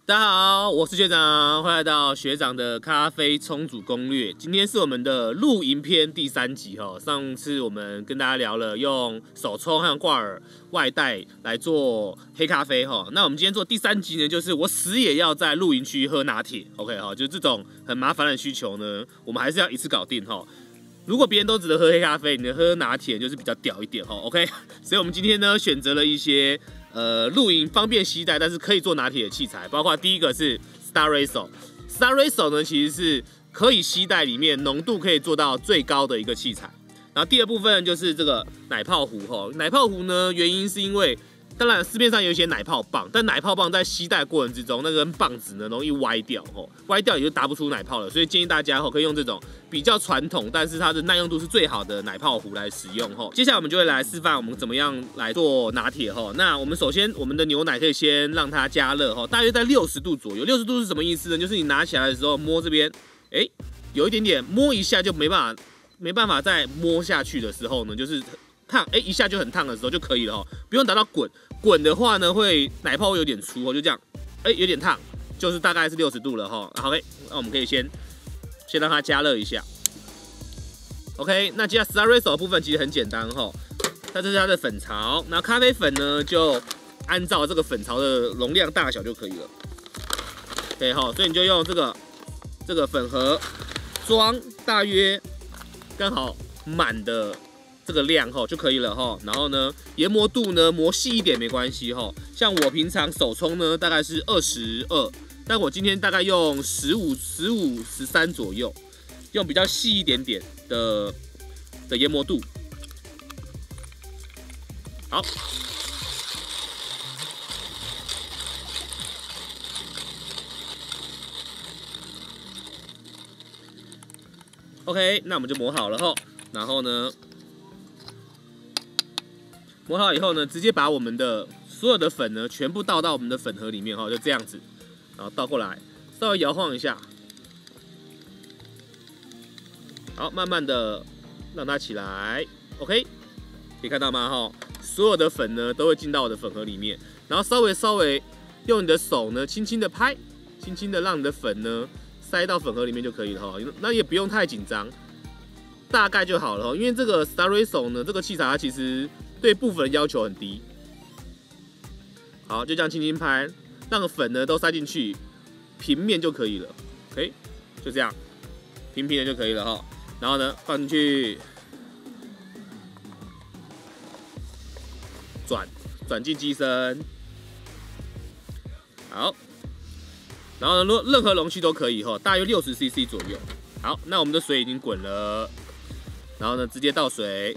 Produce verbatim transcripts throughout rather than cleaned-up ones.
大家好，我是学长，欢迎来到学长的咖啡冲煮攻略。今天是我们的露营篇第三集哈。上次我们跟大家聊了用手冲和挂耳外带来做黑咖啡哈。那我们今天做第三集呢，就是我死也要在露营区喝拿铁。OK 哈，就是这种很麻烦的需求呢，我们还是要一次搞定哈。如果别人都只能喝黑咖啡，你能喝拿铁就是比较屌一点哈。OK， 所以我们今天呢选择了一些。呃，露营方便携带，但是可以做拿铁的器材，包括第一个是 Star Racer。Star Racer 呢，其实是可以携带里面浓度可以做到最高的一个器材。然后第二部分就是这个奶泡壶哈，奶泡壶呢，原因是因为当然市面上有一些奶泡棒，但奶泡棒在携带过程之中，那根棒子呢容易歪掉吼，歪掉也就打不出奶泡了，所以建议大家吼可以用这种比较传统，但是它的耐用度是最好的奶泡壶来使用吼。接下来我们就会来示范我们怎么样来做拿铁吼。那我们首先我们的牛奶可以先让它加热吼，大约在六十度左右。六十度是什么意思呢？就是你拿起来的时候摸这边，哎、欸，有一点点摸一下就没办法没办法再摸下去的时候呢，就是烫，哎、欸，一下就很烫的时候就可以了吼，不用达到滚。滚的话呢，会奶泡会有点粗哦，就这样，哎、欸，有点烫，就是大概是六十度了哈。好， OK， 那我们可以先先让它加热一下。OK， 那接下来 Star Racer 的部分其实很简单哈，它这是它的粉槽，那咖啡粉呢就按照这个粉槽的容量大小就可以了。对哈，所以你就用这个这个粉盒装大约刚好满的。这个量吼就可以了哈，然后呢，研磨度呢磨细一点没关系哈。像我平常手冲呢大概是二十二，但我今天大概用十五、十五、十三左右，用比较细一点点的的研磨度。好 ，OK， 那我们就磨好了哈，然后呢。磨好以后呢，直接把我们的所有的粉呢，全部倒到我们的粉盒里面哈，就这样子，然后倒过来，稍微摇晃一下，好，慢慢的让它起来 ，OK， 可以看到吗？哈，所有的粉呢都会进到我的粉盒里面，然后稍微稍微用你的手呢，轻轻的拍，轻轻的让你的粉呢塞到粉盒里面就可以了哈，那也不用太紧张，大概就好了哈，因为这个 Star Racer 呢，这个器材它其实。对部分的要求很低，好，就这样轻轻拍，让粉呢都塞进去，平面就可以了。OK， 就这样，平平的就可以了哈。然后呢，放进去，转转进机身，好。然后呢，任何容器都可以哈，大约六十 C C 左右。好，那我们的水已经滚了，然后呢，直接倒水。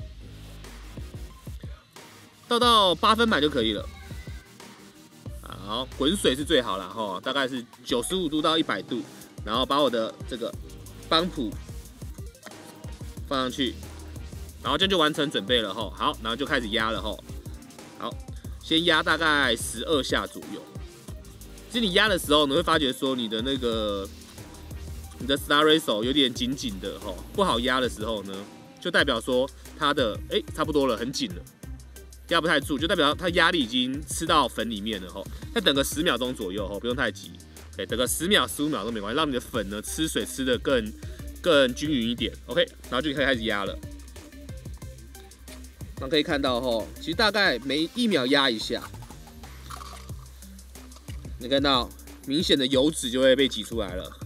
倒到八分满就可以了。好，滚水是最好了哈，大概是九十五度到一百度，然后把我的这个帮浦放上去，然后这样就完成准备了哈。好，然后就开始压了哈。好，先压大概十二下左右。其实你压的时候，你会发觉说你的那个你的 Star Racer 有点紧紧的哈，不好压的时候呢，就代表说它的哎、欸、差不多了，很紧了。压不太住，就代表它压力已经吃到粉里面了吼。再等个十秒钟左右吼，不用太急。OK， 等个十秒、十五秒都没关系，让你的粉呢吃水吃的更更均匀一点。OK， 然后就可以开始压了。那可以看到吼，其实大概每一秒压一下，你看到明显的油脂就会被挤出来了。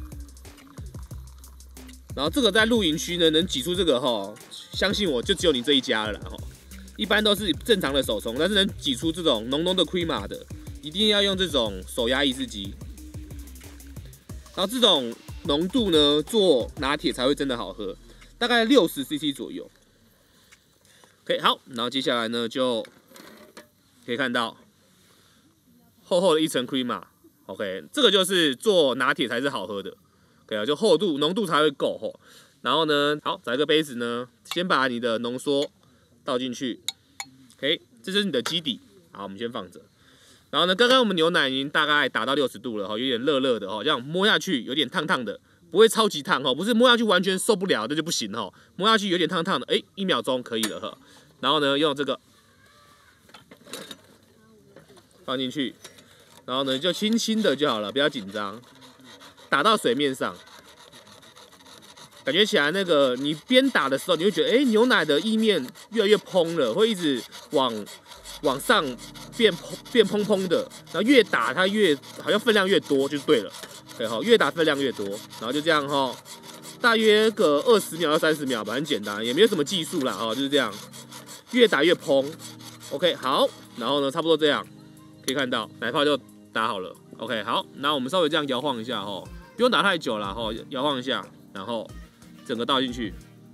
然后这个在露营区呢，能挤出这个吼，相信我就只有你这一家了啦吼。一般都是正常的手冲，但是能挤出这种浓浓的 creamer 的，一定要用这种手压抑制机。然后这种浓度呢，做拿铁才会真的好喝，大概六十 C C 左右。OK， 好，然后接下来呢，就可以看到厚厚的一层 creamer。OK， 这个就是做拿铁才是好喝的。OK 啊，就厚度浓度才会够厚。然后呢，好，找一个杯子呢，先把你的浓缩倒进去。OK， 这是你的基底，好，我们先放着。然后呢，刚刚我们牛奶已经大概达到六十度了哈，有点热热的哈，这样摸下去有点烫烫的，不会超级烫哈，不是摸下去完全受不了，这就不行哈。摸下去有点烫烫的，哎、欸，一秒钟可以了哈。然后呢，用这个放进去，然然后呢就轻轻的就好了，不要紧张，打到水面上。感觉起来，那个你边打的时候，你会觉得，哎、欸，牛奶的液面越来越蓬了，会一直往往上变变蓬蓬的，然后越打它越好像分量越多，就对了，对哈，越打分量越多，然后就这样哈，大约个二十秒到三十秒吧，很简单，也没有什么技术啦，哦，就是这样，越打越蓬 ，OK， 好，然后呢，差不多这样，可以看到奶泡就打好了 ，OK， 好，那我们稍微这样摇晃一下哈，不用打太久了哈，摇晃一下，然后。整个倒进去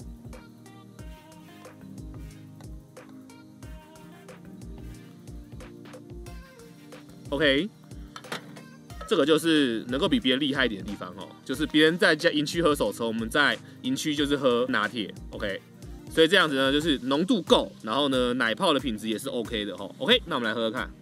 ，OK， 这个就是能够比别人厉害一点的地方哦，就是别人在营区喝手冲，我们在营区就是喝拿铁 ，OK， 所以这样子呢，就是浓度够，然后呢，奶泡的品质也是 OK 的哦 ，OK， 那我们来喝喝看，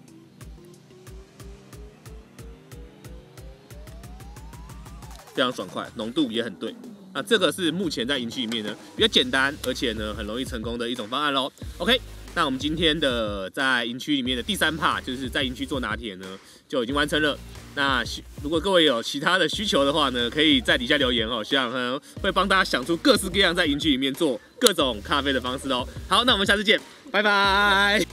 非常爽快，浓度也很对。那这个是目前在营区里面呢比较简单，而且呢很容易成功的一种方案咯。OK， 那我们今天的在营区里面的第三 part 就是在营区做拿铁呢就已经完成了。那如果各位有其他的需求的话呢，可以在底下留言哦，希望呢会帮大家想出各式各样在营区里面做各种咖啡的方式哦。好，那我们下次见，拜拜。